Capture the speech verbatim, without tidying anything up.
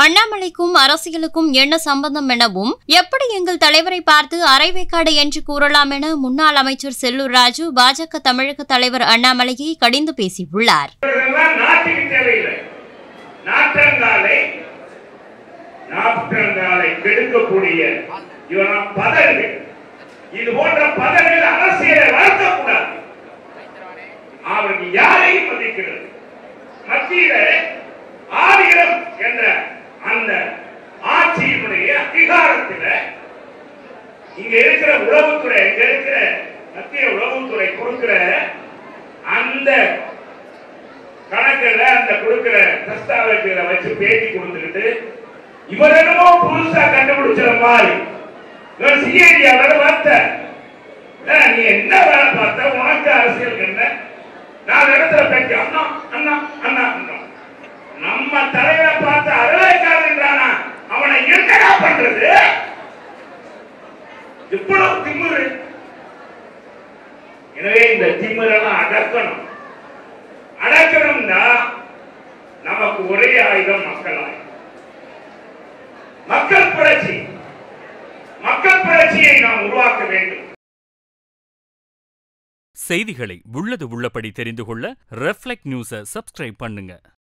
அண்ணாமலைக்கும் அரசியலுக்கும் என்ன சம்பந்தம் எனவும், எப்படி எங்கள் தலைவரை பார்த்து அரைவேக்காடு என்று கூறலாம் என முன்னாள் அமைச்சர் செல்லூர் ராஜு பாஜக தமிழக தலைவர் அண்ணாமலையை கடிந்து பேசியுள்ளார். இது போன்ற பதவியில் அரசியலை வளர்க்கக்கூடாது. அவருக்கு யாரையும் மதிக்கிறது மத்தியில ஆயிரம் என்ற அந்த ஆட்சியினுடைய அதிகாரத்தில் இங்க இருக்கிற உளவுத்துறை, இங்க இருக்கிற மத்திய உளவுத்துறை கொடுக்கிற அந்த கணக்குல அந்த கொடுக்கிற தஸ்தாவேஜுகளை வச்சு பேட்டி கொடுத்துக்கிட்டு இவர் என்னமோ புதுசா கண்டுபிடிச்ச மாதிரி சிஐடியாவோட வார்த்தை, நீ என்ன வேலை பார்த்த, உனக்கு அரசியல் என்ன, நாலு இடத்துல பேச்சு அண்ணா அண்ணா அண்ணா அண்ணா நம்ம தலைவரை பார்த்து அரைவேக்காடுன்றானா, அவனை என்னடா பண்றது? இவ்வளவு திமிரு. எனவே இந்த திமிரெல்லாம் அடக்கணும். அடக்கணும்னா நமக்கு ஒரே ஆயுதம் மக்கள் ஆயுதம். மக்கள் புரட்சி, மக்கள் புரட்சியை நாம் உருவாக்க வேண்டும். செய்திகளை உள்ளது உள்ளபடி தெரிந்து கொள்ள ரெஃப்ளெக்ட் நியூஸை சப்ஸ்கிரைப் பண்ணுங்க.